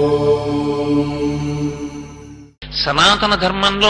సనాతన ధర్మంలో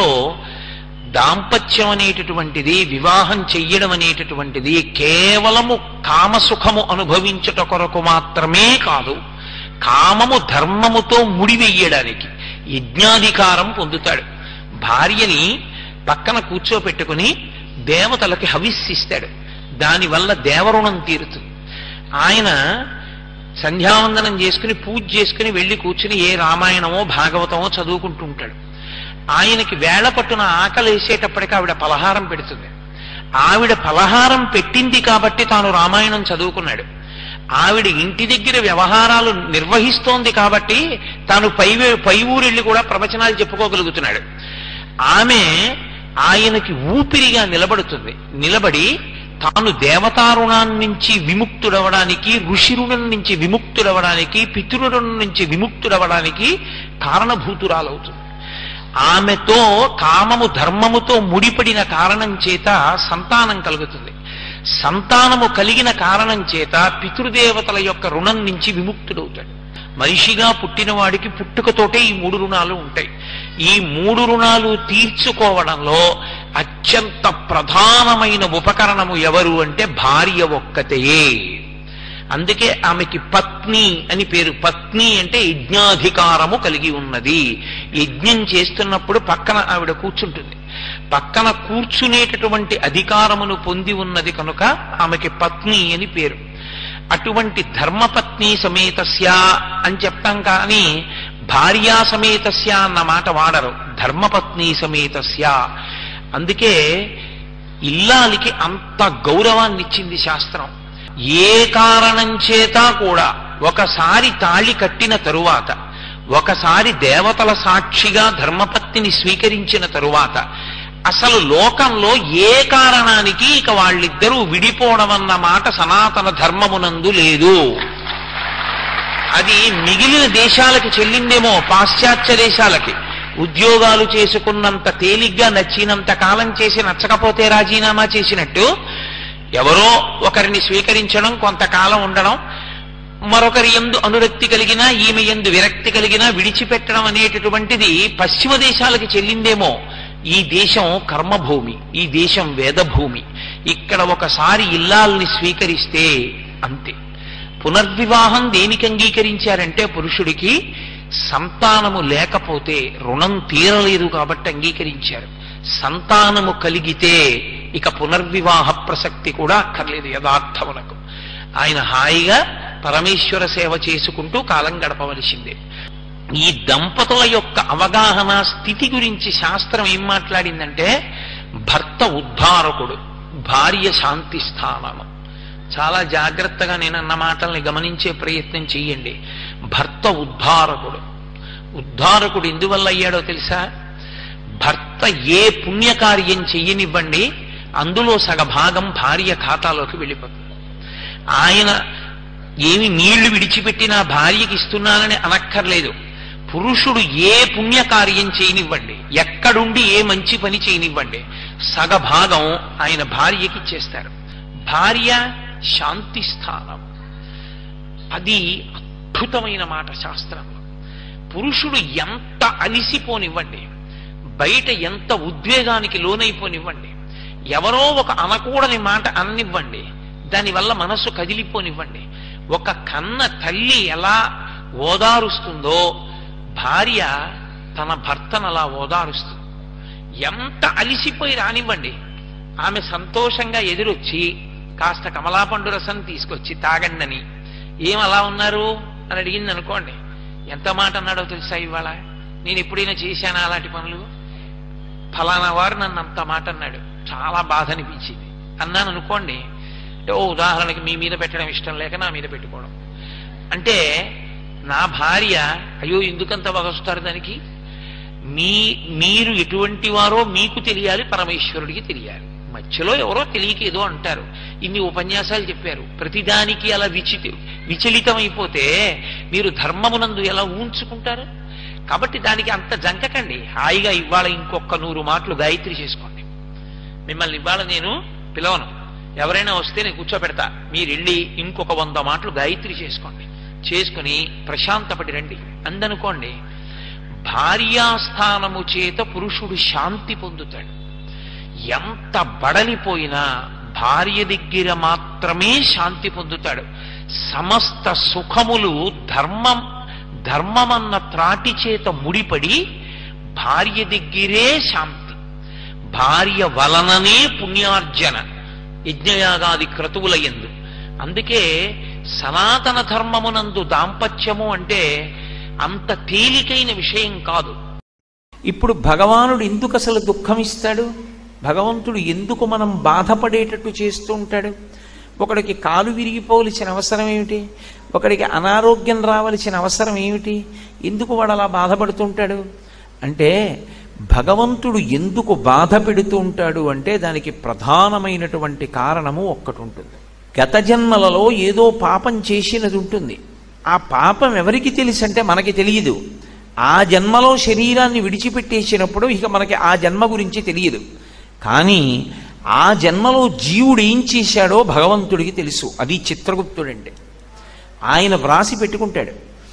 దాంపత్యం అనేటటువంటిది, వివాహం చెయ్యడం అనేటటువంటిది కేవలము కామసుఖము అనుభవించుట కొరకు మాత్రమే కాదు, కామము ధర్మముతో ముడివెయ్యడానికి యజ్ఞాధికారం పొందుతాడు. భార్యని పక్కన కూర్చోపెట్టుకుని దేవతలకి హవిస్సిస్తాడు. దానివల్ల దేవరుణం తీరుతుంది. ఆయన సంధ్యావందనం చేసుకుని పూజ చేసుకుని వెళ్ళి కూర్చుని ఏ రామాయణమో భాగవతమో చదువుకుంటూ ఉంటాడు. ఆయనకి వేళ పట్టున ఆకలి వేసేటప్పటికి ఆవిడ పలహారం పెడుతుంది. ఆవిడ పలహారం పెట్టింది కాబట్టి తాను రామాయణం చదువుకున్నాడు. ఆవిడ ఇంటి దగ్గర వ్యవహారాలు నిర్వహిస్తోంది కాబట్టి తాను పై ఊరెళ్ళి కూడా ప్రవచనాలు చెప్పుకోగలుగుతున్నాడు. ఆమె ఆయనకి ఊపిరిగా నిలబడుతుంది. నిలబడి తాను దేవతారుణాన్నించి విముక్తుడవడానికి, ఋషి రుణం నుంచి విముక్తుడవడానికి, పితృరుణం నుంచి విముక్తుడవడానికి కారణభూతురాలవుతుంది. ఆమెతో కామము ధర్మముతో ముడిపడిన కారణం చేత సంతానం కలుగుతుంది. సంతానము కలిగిన కారణం చేత పితృదేవతల యొక్క రుణం నుంచి విముక్తుడవుతాడు. మనిషిగా పుట్టినవాడికి పుట్టుకతోటే ఈ 3 రుణాలు ఉంటాయి. ఈ 3 రుణాలు తీర్చుకోవడంలో అత్యంత ప్రధానమైన ఉపకరణము ఎవరు అంటే భార్య ఒక్కతే. అందుకే ఆమెకి పత్ని అని పేరు. పత్ని అంటే యజ్ఞాధికారము కలిగి ఉన్నది. యజ్ఞం చేస్తున్నప్పుడు పక్కన ఆవిడ కూర్చుంటుంది. పక్కన కూర్చునేటటువంటి అధికారమును పొంది ఉన్నది కనుక ఆమెకి పత్ని అని పేరు. అటువంటి ధర్మపత్ని సమేతస్య అని చెప్తాం కానీ భార్యా సమేతస్య అన్న మాట వాడరు. ధర్మపత్ని సమేతస్య. అందుకే ఇల్లాలికి అంత గౌరవాన్ని ఇచ్చింది శాస్త్రం. ఏ కారణం చేత కూడా ఒకసారి తాళి కట్టిన తరువాత, ఒకసారి దేవతల సాక్షిగా ధర్మపత్నిని స్వీకరించిన తరువాత అసలు లోకంలో ఏ కారణానికి ఇక వాళ్ళిద్దరూ విడిపోవడం అన్న మాట సనాతన ధర్మమునందు లేదు. అది మిగిలిన దేశాలకి చెల్లిందేమో, పాశ్చాత్య దేశాలకి. ఉద్యోగాలు చేసుకున్నంత తేలిగ్గా నచ్చినంత కాలం చేసి నచ్చకపోతే రాజీనామా చేసినట్టు ఎవరో ఒకరిని స్వీకరించడం, కొంతకాలం ఉండడం, మరొకరి యందు అనురక్తి కలిగినా ఈమె యందు విరక్తి కలిగినా విడిచిపెట్టడం అనేటటువంటిది పశ్చిమ దేశాలకి చెల్లిందేమో. ఈ దేశం కర్మభూమి, ఈ దేశం వేదభూమి. ఇక్కడ ఒకసారి ఇల్లాల్ని స్వీకరిస్తే అంతే. పునర్వివాహం దేనికి అంగీకరించారంటే పురుషుడికి సంతానము లేకపోతే రుణం తీరలేదు కాబట్టి అంగీకరించారు. సంతానము కలిగితే ఇక పునర్వివాహ ప్రసక్తి కూడా అక్కర్లేదు యథార్థమునకు. ఆయన హాయిగా పరమేశ్వర సేవ చేసుకుంటూ కాలం గడపవలసిందే. ఈ దంపతుల యొక్క అవగాహన స్థితి గురించి శాస్త్రం ఏం మాట్లాడిందంటే భర్త ఉద్ధారకుడు, భార్య శాంతి స్థానము. చాలా జాగ్రత్తగా నేను అన్న మాటల్ని గమనించే ప్రయత్నం చెయ్యండి. భర్త ఉద్ధారకుడు. ఉద్ధారకుడు ఎందువల్ల అయ్యాడో తెలుసా? భర్త ఏ పుణ్యకార్యం చెయ్యనివ్వండి అందులో సగభాగం భార్య ఖాతాలోకి వెళ్ళిపోతుంది. ఆయన ఏమి నీళ్లు విడిచిపెట్టినా భార్యకి ఇస్తున్నానని అనక్కర్లేదు. పురుషుడు ఏ పుణ్యకార్యం చేయనివ్వండి, ఎక్కడుండి ఏ మంచి పని చేయనివ్వండి, సగభాగం ఆయన భార్యకి ఇచ్చేస్తారు. భార్య శాంతి స్థానం. అది అద్భుతమైన మాట శాస్త్రంలో. పురుషుడు ఎంత అలిసిపోనివ్వండి, బయట ఎంత ఉద్వేగానికి లోనైపోనివ్వండి, ఎవరో ఒక అనకూడని మాట అననివ్వండి, దానివల్ల మనస్సు కదిలిపోనివ్వండి, ఒక కన్న తల్లి ఎలా ఓదారుస్తుందో భార్య తన భర్తను అలా ఓదారుస్తుంది. ఎంత అలిసిపోయి రానివ్వండి, ఆమె సంతోషంగా ఎదురొచ్చి కాస్త కమలాపండు రసం తీసుకొచ్చి తాగండని, ఏం అలా ఉన్నారు అని అడిగింది అనుకోండి, ఎంత మాట అన్నాడో తెలుసా? ఇవాళ నేను ఎప్పుడైనా చేశానా అలాంటి పనులు? ఫలానా వారు నన్ను అంత మాట అన్నాడు, చాలా బాధ అనిపించింది అన్నాను అనుకోండి. ఓ ఉదాహరణకి మీ మీద పెట్టడం ఇష్టం లేక నా మీద పెట్టుకోవడం అంటే, నా భార్య అయ్యో ఎందుకంత వగొస్తారు దానికి? మీరు ఎటువంటి వారో మీకు తెలియాలి, పరమేశ్వరుడికి తెలియాలి. మధ్యలో ఎవరో తెలియక ఏదో అంటారు. ఇన్ని ఉపన్యాసాలు చెప్పారు, ప్రతిదానికి అలా విచలితమైపోతే మీరు ధర్మమునందు ఎలా ఊంచుకుంటారు? కాబట్టి దానికి అంత జంకకండి. హాయిగా ఇవాళ ఇంకొక 100 మాటలు గాయత్రి చేసుకోండి. మిమ్మల్ని ఇవాళ నేను పిలవను, ఎవరైనా వస్తే నేను కూర్చోబెడతా, మీరు వెళ్ళి ఇంకొక 100 మాటలు గాయత్రి చేసుకోండి. చేసుకుని ప్రశాంతపడి రండి అందనుకోండి. భార్యాస్థానము చేత పురుషుడు శాంతి పొందుతాడు. ఎంత బడలిపోయినా భార్య దగ్గర మాత్రమే శాంతి పొందుతాడు. సమస్త సుఖములు ధర్మమన్న త్రాటి చేత ముడిపడి భార్య దగ్గరే శాంతి. భార్య వలననే పుణ్యార్జన యజ్ఞయాగాది క్రతువులయందు. అందుకే సనాతన ధర్మమునందు దాంపత్యము అంటే అంత తేలికైన విషయం కాదు. ఇప్పుడు భగవానుడు ఎందుకు అసలు దుఃఖం ఇస్తాడు? భగవంతుడు ఎందుకు మనం బాధపడేటట్టు చేస్తూ ఉంటాడు? ఒకడికి కాలు విరిగిపోవలసిన అవసరం ఏమిటి? ఒకడికి అనారోగ్యం రావలసిన అవసరం ఏమిటి? ఎందుకు వాడు అలా బాధపడుతుంటాడు అంటే, భగవంతుడు ఎందుకు బాధ పెడుతూ ఉంటాడు అంటే దానికి ప్రధానమైనటువంటి కారణము ఒక్కటి ఉంటుంది. గత జన్మలలో ఏదో పాపం చేసినది ఉంటుంది. ఆ పాపం ఎవరికి తెలుసు అంటే మనకి తెలియదు. ఆ జన్మలో శరీరాన్ని విడిచిపెట్టేసినప్పుడు ఇక మనకి ఆ జన్మ గురించి తెలియదు. కానీ ఆ జన్మలో జీవుడు ఏం చేశాడో భగవంతుడికి తెలుసు. అది చిత్రగుప్తుడంటే. ఆయన వ్రాసి పెట్టుకుంటాడు.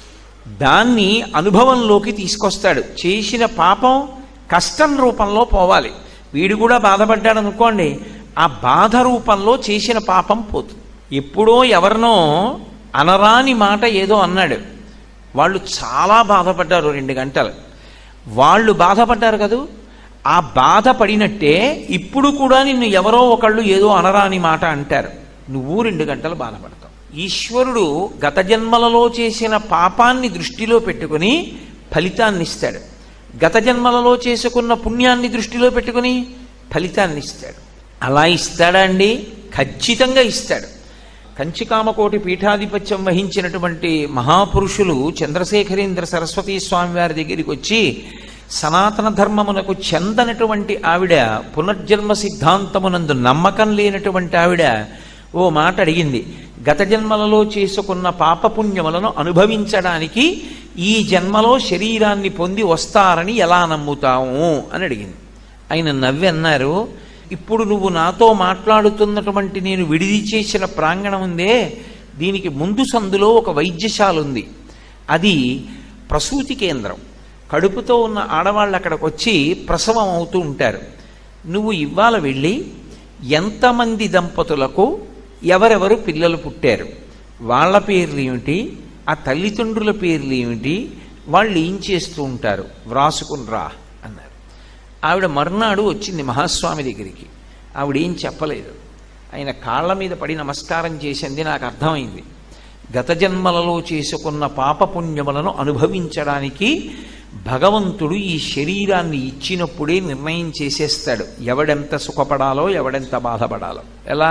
దాన్ని అనుభవంలోకి తీసుకొస్తాడు. చేసిన పాపం కష్టం రూపంలో పోవాలి. వీడు కూడా బాధపడ్డాడు అనుకోండి, ఆ బాధ రూపంలో చేసిన పాపం పోతుంది. ఎప్పుడో ఎవరినో అనరాని మాట ఏదో అన్నాడు, వాళ్ళు చాలా బాధపడ్డారు 2 గంటలు. వాళ్ళు బాధపడ్డారు కదూ, ఆ బాధపడినట్టే ఇప్పుడు కూడా నిన్ను ఎవరో ఒకళ్ళు ఏదో అనరాని మాట అంటారు, నువ్వు 2 గంటలు బాధపడతావు. ఈశ్వరుడు గత జన్మలలో చేసిన పాపాన్ని దృష్టిలో పెట్టుకుని ఫలితాన్ని ఇస్తాడు. గత జన్మలలో చేసుకున్న పుణ్యాన్ని దృష్టిలో పెట్టుకుని ఫలితాన్ని ఇస్తాడు. అలా ఇస్తాడా అండి? ఖచ్చితంగా ఇస్తాడు. కంచికామకోటి పీఠాధిపత్యం వహించినటువంటి మహాపురుషులు చంద్రశేఖరేంద్ర సరస్వతీ స్వామి వారి దగ్గరికి వచ్చి, సనాతన ధర్మమునకు చెందనటువంటి ఆవిడ, పునర్జన్మ సిద్ధాంతమునందు నమ్మకం లేనటువంటి ఆవిడ ఓ మాట అడిగింది. గత జన్మలలో చేసుకున్న పాపపుణ్యములను అనుభవించడానికి ఈ జన్మలో శరీరాన్ని పొంది వస్తారని ఎలా నమ్ముతాము అని అడిగింది. ఆయన నవ్వి అన్నారు, ఇప్పుడు నువ్వు నాతో మాట్లాడుతున్నటువంటి నేను విడిది చేసిన ప్రాంగణం ఉందే, దీనికి ముందు సందులో ఒక వైద్యశాల ఉంది. అది ప్రసూతి కేంద్రం. కడుపుతో ఉన్న ఆడవాళ్ళు అక్కడికి వచ్చి ప్రసవం అవుతూ ఉంటారు. నువ్వు ఇవాళ వెళ్ళి ఎంతమంది దంపతులకు ఎవరెవరు పిల్లలు పుట్టారు, వాళ్ళ పేర్లు ఏమిటి, ఆ తల్లిదండ్రుల పేర్లు ఏమిటి, వాళ్ళు ఏం చేస్తూ ఉంటారు వ్రాసుకుని రా అన్నారు. ఆవిడ మర్నాడు వచ్చింది మహాస్వామి దగ్గరికి. ఆవిడేం చెప్పలేదు. ఆయన కాళ్ళ మీద పడి నమస్కారం చేసింది. నాకు అర్థమైంది, గత జన్మలలో చేసుకున్న పాపపుణ్యములను అనుభవించడానికి భగవంతుడు ఈ శరీరాన్ని ఇచ్చినప్పుడే నిర్ణయం చేసేస్తాడు ఎవడెంత సుఖపడాలో ఎవడెంత బాధపడాలో. ఎలా?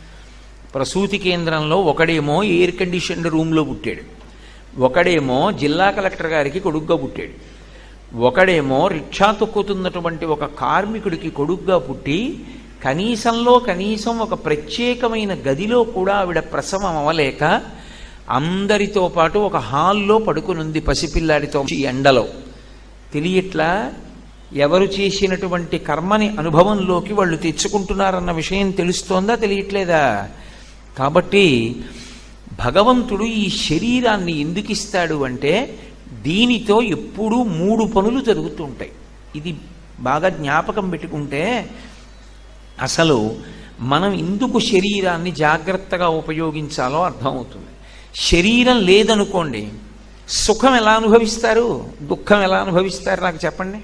ప్రసూతి కేంద్రంలో ఒకడేమో ఎయిర్ కండిషన్డ్ రూమ్లో పుట్టాడు, ఒకడేమో జిల్లా కలెక్టర్ గారికి కొడుగ్గా పుట్టాడు, ఒకడేమో రిక్షా తొక్కుతున్నటువంటి ఒక కార్మికుడికి కొడుగ్గా పుట్టి కనీసంలో కనీసం ఒక ప్రత్యేకమైన గదిలో కూడా ఆవిడ ప్రసవం అవ్వలేక అందరితో పాటు ఒక హాల్లో పడుకునుంది పసిపిల్లాడితో. ఎండలో తెలియట్లా ఎవరు చేసినటువంటి కర్మని అనుభవంలోకి వాళ్ళు తెచ్చుకుంటున్నారన్న విషయం తెలుస్తోందా తెలియట్లేదా? కాబట్టి భగవంతుడు ఈ శరీరాన్ని ఎందుకు ఇస్తాడు అంటే దీనితో ఎప్పుడూ 3 పనులు జరుగుతూ ఉంటాయి. ఇది బాగా జ్ఞాపకం పెట్టుకుంటే అసలు మనం ఎందుకు శరీరాన్ని జాగ్రత్తగా ఉపయోగించాలో అర్థమవుతుంది. శరీరం లేదనుకోండి, సుఖం ఎలా అనుభవిస్తారు, దుఃఖం ఎలా అనుభవిస్తారు నాకు చెప్పండి.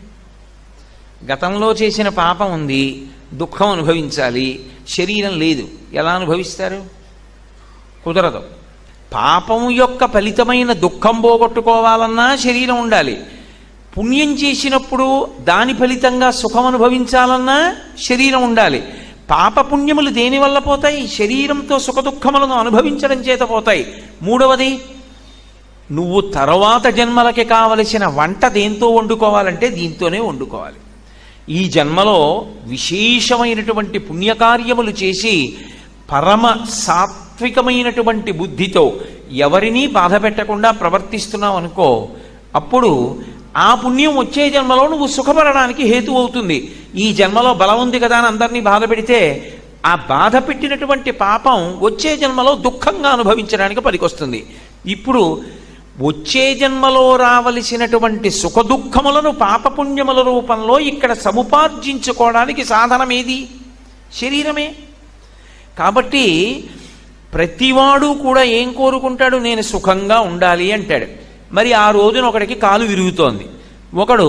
గతంలో చేసిన పాపం ఉంది, దుఃఖం అనుభవించాలి, శరీరం లేదు, ఎలా అనుభవిస్తారు? కుదరదు. పాపము యొక్క ఫలితమైన దుఃఖం పోగొట్టుకోవాలన్నా శరీరం ఉండాలి. పుణ్యం చేసినప్పుడు దాని ఫలితంగా సుఖం అనుభవించాలన్నా శరీరం ఉండాలి. పాపపుణ్యములు దేనివల్ల పోతాయి? శరీరంతో సుఖదుఖములను అనుభవించడం చేత పోతాయి. మూడవది, నువ్వు తర్వాత జన్మలకి కావలసిన వంట దేంతో వండుకోవాలంటే దీంతోనే వండుకోవాలి. ఈ జన్మలో విశేషమైనటువంటి పుణ్యకార్యములు చేసి పరమ సాత్వికమైనటువంటి బుద్ధితో ఎవరినీ బాధ పెట్టకుండా ప్రవర్తిస్తున్నావు అనుకో, అప్పుడు ఆ పుణ్యం వచ్చే జన్మలో నువ్వు సుఖపడడానికి హేతు అవుతుంది. ఈ జన్మలో బలం ఉంది కదా అని అందరినీ బాధ పెడితే ఆ బాధ పెట్టినటువంటి పాపం వచ్చే జన్మలో దుఃఖంగా అనుభవించడానికి పనికొస్తుంది. ఇప్పుడు వచ్చే జన్మలో రావలసినటువంటి సుఖదుఖములను పాపపుణ్యముల రూపంలో ఇక్కడ సముపార్జించుకోవడానికి సాధనం ఏది? శరీరమే. కాబట్టి ప్రతివాడు కూడా ఏం కోరుకుంటాడు? నేను సుఖంగా ఉండాలి అంటాడు. మరి ఆ రోజున ఒకడికి కాలు విరుగుతోంది, ఒకడు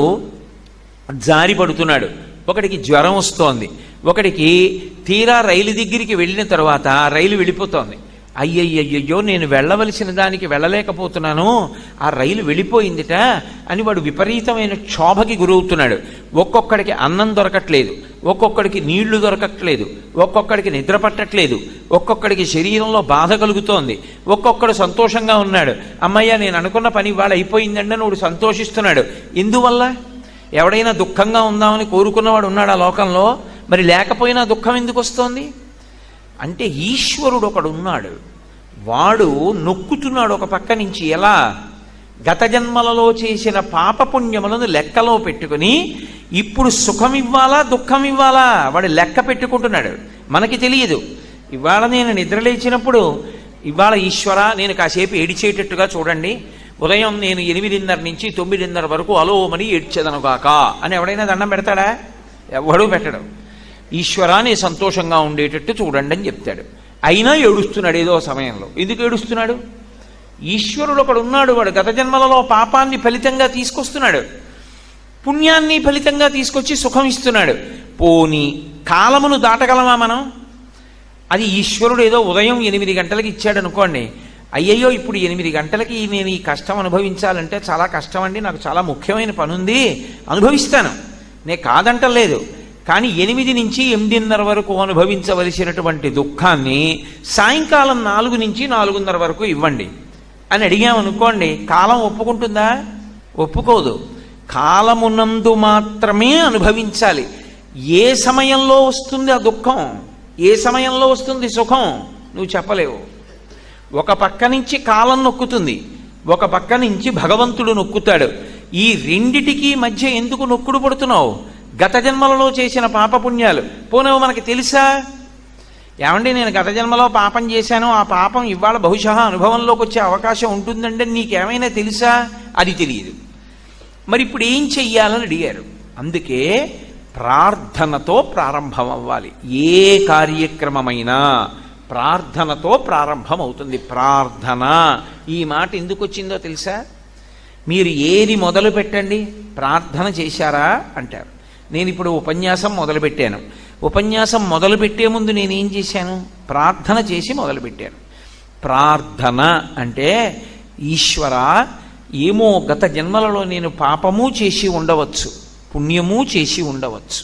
జారి పడుతున్నాడు, ఒకడికి జ్వరం వస్తోంది, ఒకడికి తీరా రైలు దగ్గరికి వెళ్ళిన తర్వాత రైలు వెళ్ళిపోతోంది. అయ్యయ్యయ్యో నేను వెళ్ళవలసిన దానికి వెళ్ళలేకపోతున్నాను, ఆ రైలు వెళ్ళిపోయిందిట అని వాడు విపరీతమైన క్షోభకి గురవుతున్నాడు. ఒక్కొక్కడికి అన్నం దొరకట్లేదు, ఒక్కొక్కడికి నీళ్లు దొరకట్లేదు, ఒక్కొక్కడికి నిద్ర పట్టట్లేదు, ఒక్కొక్కడికి శరీరంలో బాధ కలుగుతోంది, ఒక్కొక్కడు సంతోషంగా ఉన్నాడు. అమ్మయ్య నేను అనుకున్న పని ఇవాళ అయిపోయిందండి నువ్వు సంతోషిస్తున్నాడు. ఎందువల్ల? ఎవడైనా దుఃఖంగా ఉందామని కోరుకున్నవాడు ఉన్నాడు ఆ లోకంలో? మరి లేకపోయినా దుఃఖం ఎందుకు వస్తోంది అంటే ఈశ్వరుడు ఒకడు ఉన్నాడు, వాడు నొక్కుతున్నాడు ఒక పక్క నుంచి. ఎలా? గత జన్మలలో చేసిన పాపపుణ్యములను లెక్కలో పెట్టుకుని ఇప్పుడు సుఖం ఇవ్వాలా దుఃఖం ఇవ్వాలా వాడు లెక్క పెట్టుకుంటున్నాడు. మనకి తెలియదు. ఇవాళ నేను నిద్రలేచినప్పుడు ఇవాళ ఈశ్వర నేను కాసేపు ఏడిచేటట్టుగా చూడండి, ఉదయం నేను 8:30 నుంచి 9:30 వరకు అలోమని ఏడ్చేదనుగాక అని ఎవడైనా దండం పెడతాడా? ఎవడూ పెట్టడం. ఈశ్వరాన్ని సంతోషంగా ఉండేటట్టు చూడండి అని చెప్తాడు. అయినా ఏడుస్తున్నాడు ఏదో సమయంలో. ఎందుకు ఏడుస్తున్నాడు? ఈశ్వరుడు ఒకడు ఉన్నాడు, వాడు గత జన్మలలో పాపాన్ని ఫలితంగా తీసుకొస్తున్నాడు, పుణ్యాన్ని ఫలితంగా తీసుకొచ్చి సుఖం ఇస్తున్నాడు. పోనీ కాలమును దాటగలమా మనం? అది ఈశ్వరుడు ఏదో ఉదయం 8 గంటలకి ఇచ్చాడు అనుకోండి, అయ్యయ్యో ఇప్పుడు 8 గంటలకి నేను ఈ కష్టం అనుభవించాలంటే చాలా కష్టం అండి, నాకు చాలా ముఖ్యమైన పని ఉంది, అనుభవిస్తాను, నేను కాదంటలేదు. కానీ 8 నుంచి 8:30 వరకు అనుభవించవలసినటువంటి దుఃఖాన్ని సాయంకాలం 4 నుంచి 4:30 వరకు ఇవ్వండి అని అడిగామనుకోండి, కాలం ఒప్పుకుంటుందా? ఒప్పుకోదు. కాలమునందు మాత్రమే అనుభవించాలి. ఏ సమయంలో వస్తుంది ఆ దుఃఖం, ఏ సమయంలో వస్తుంది సుఖం నువ్వు చెప్పలేవు. ఒక పక్క నుంచి కాలం నొక్కుతుంది, ఒక పక్క నుంచి భగవంతుడు నొక్కుతాడు. ఈ రెండిటికి మధ్య ఎందుకు నొక్కుడు పడుతున్నావు? గత జన్మలలో చేసిన పాపపుణ్యాలు పోనవు మనకి తెలుసా? ఏమండి నేను గత జన్మలో పాపం చేశాను, ఆ పాపం ఇవాళ బహుశా అనుభవంలోకి వచ్చే అవకాశం ఉంటుందంటే నీకేమైనా తెలుసా? అది తెలియదు. మరి ఇప్పుడు ఏం చెయ్యాలని అడిగారు. అందుకే ప్రార్థనతో ప్రారంభం అవ్వాలి. ఏ కార్యక్రమమైనా ప్రార్థనతో ప్రారంభం అవుతుంది. ప్రార్థన ఈ మాట ఎందుకు వచ్చిందో తెలుసా? మీరు ఏది మొదలు పెట్టండి, ప్రార్థన చేశారా అంటారు. నేను ఇప్పుడు ఉపన్యాసం మొదలుపెట్టాను, ఉపన్యాసం మొదలుపెట్టే ముందు నేనేం చేశాను? ప్రార్థన చేసి మొదలుపెట్టాను. ప్రార్థన అంటే ఈశ్వర ఏమో గత జన్మలలో నేను పాపము చేసి ఉండవచ్చు, పుణ్యము చేసి ఉండవచ్చు,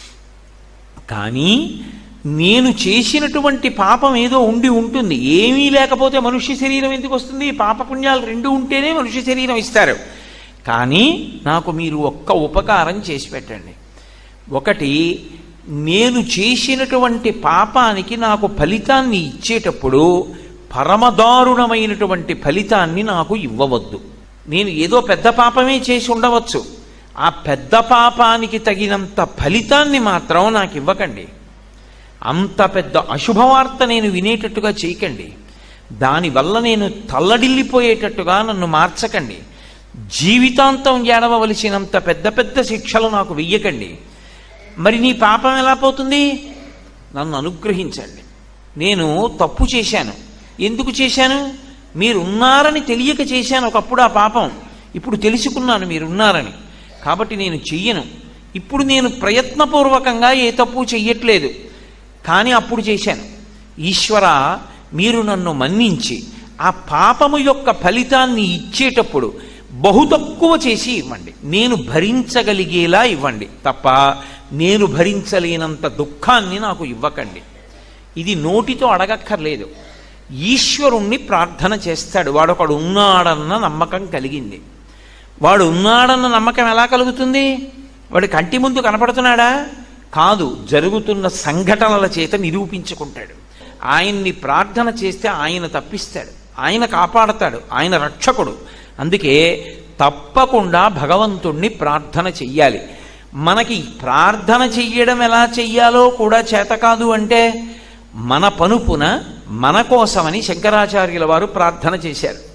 కానీ నేను చేసినటువంటి పాపం ఏదో ఉండి ఉంటుంది. ఏమీ లేకపోతే మనుష్య శరీరం ఎందుకు వస్తుంది? పాపపుణ్యాలు 2 ఉంటేనే మనుష్య శరీరం ఇస్తారు. కానీ నాకు మీరు ఒక్క ఉపకారం చేసి పెట్టండి. ఒకటి, నేను చేసినటువంటి పాపానికి నాకు ఫలితాన్ని ఇచ్చేటప్పుడు పరమదారుణమైనటువంటి ఫలితాన్ని నాకు ఇవ్వవద్దు. నేను ఏదో పెద్ద పాపమే చేసి ఉండవచ్చు, ఆ పెద్ద పాపానికి తగినంత ఫలితాన్ని మాత్రం నాకు ఇవ్వకండి. అంత పెద్ద అశుభవార్త నేను వినేటట్టుగా చేయకండి. దానివల్ల నేను తల్లడిల్లిపోయేటట్టుగా నన్ను మార్చకండి. జీవితాంతం ఏడవలసినంత పెద్ద పెద్ద శిక్షలు నాకు వెయ్యకండి. మరి నీ పాపం ఎలా పోతుంది? నన్ను అనుగ్రహించండి. నేను తప్పు చేశాను. ఎందుకు చేశాను? మీరున్నారని తెలియక చేశాను ఒకప్పుడు ఆ పాపం. ఇప్పుడు తెలుసుకున్నాను మీరున్నారని, కాబట్టి నేను చెయ్యను. ఇప్పుడు నేను ప్రయత్నపూర్వకంగా ఏ తప్పు చెయ్యట్లేదు, కానీ అప్పుడు చేశాను. ఈశ్వర మీరు నన్ను మన్నించి ఆ పాపము యొక్క ఫలితాన్ని ఇచ్చేటప్పుడు బహు తక్కువ చేసి ఇవ్వండి, నేను భరించగలిగేలా ఇవ్వండి, తప్ప నేను భరించలేనంత దుఃఖాన్ని నాకు ఇవ్వకండి. ఇది నోటితో అడగక్కర్లేదు, ఈశ్వరుణ్ణి ప్రార్థన చేస్తాడు. వాడొకడు ఉన్నాడన్న నమ్మకం కలిగింది. వాడు ఉన్నాడన్న నమ్మకం ఎలా కలుగుతుంది? వాడి కంటి ముందు కనపడుతున్నాడా? కాదు, జరుగుతున్న సంఘటనల చేత నిరూపించుకుంటాడు. ఆయన్ని ప్రార్థన చేస్తే ఆయన తప్పిస్తాడు, ఆయన కాపాడతాడు, ఆయన రక్షకుడు. అందుకే తప్పకుండా భగవంతుణ్ణి ప్రార్థన చెయ్యాలి. మనకి ప్రార్థన చెయ్యడం ఎలా చెయ్యాలో కూడా చేత కాదు అంటే మన పనుపున మన కోసమని శంకరాచార్యుల వారు ప్రార్థన చేశారు.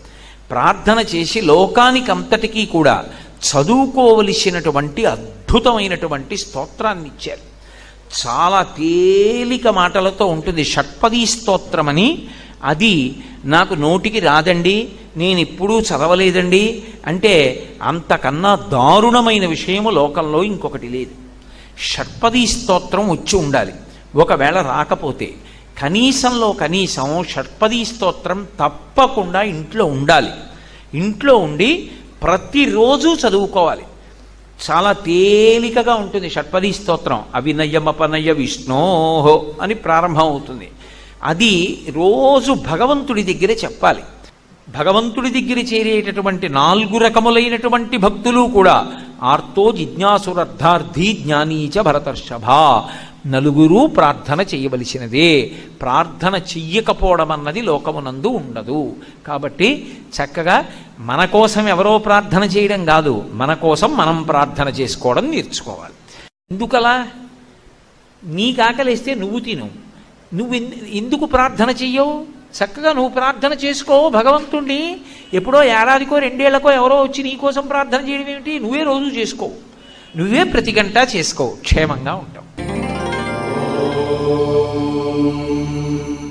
ప్రార్థన చేసి లోకానికంతటికీ కూడా చదువుకోవలసినటువంటి అద్భుతమైనటువంటి స్తోత్రాన్ని ఇచ్చారు. చాలా తేలిక మాటలతో ఉంటుంది. షట్పదీ స్తోత్రమని, అది నాకు నోటికి రాదండి, నేను ఎప్పుడూ చదవలేదండి అంటే అంతకన్నా దారుణమైన విషయము లోకంలో ఇంకొకటి లేదు. షట్పదీ స్తోత్రం వచ్చి ఉండాలి. ఒకవేళ రాకపోతే కనీసంలో కనీసం షట్పదీ స్తోత్రం తప్పకుండా ఇంట్లో ఉండాలి. ఇంట్లో ఉండి ప్రతిరోజు చదువుకోవాలి. చాలా తేలికగా ఉంటుంది షట్పదీ స్తోత్రం. అవినయమపనయ విష్ణోహో అని ప్రారంభం అవుతుంది. అది రోజు భగవంతుడి దగ్గర చెప్పాలి. భగవంతుడి దగ్గర చేరేటటువంటి 4 రకములైనటువంటి భక్తులు కూడా ఆర్తో జిజ్ఞాసురర్థార్థి జ్ఞానీచ భరతర్షభ, నలుగురు ప్రార్థన చేయవలసినదే. ప్రార్థన చెయ్యకపోవడం అన్నది లోకమునందు ఉండదు. కాబట్టి చక్కగా మన కోసం ఎవరో ప్రార్థన చేయడం కాదు, మన కోసం మనం ప్రార్థన చేసుకోవడం నేర్చుకోవాలి. ఎందుకలా? నీకు ఆకలిస్తే నువ్వు తిను, నువ్వు ఎందుకు ప్రార్థన చెయ్యవు? చక్కగా నువ్వు ప్రార్థన చేసుకో భగవంతుణ్ణి. ఎప్పుడో ఏడాదికో 2 ఏళ్లకో ఎవరో వచ్చి నీకోసం ప్రార్థన చేయడం ఏమిటి? నువ్వే రోజు చేసుకో, నువ్వే ప్రతి గంట చేసుకో, క్షేమంగా ఉంటావు.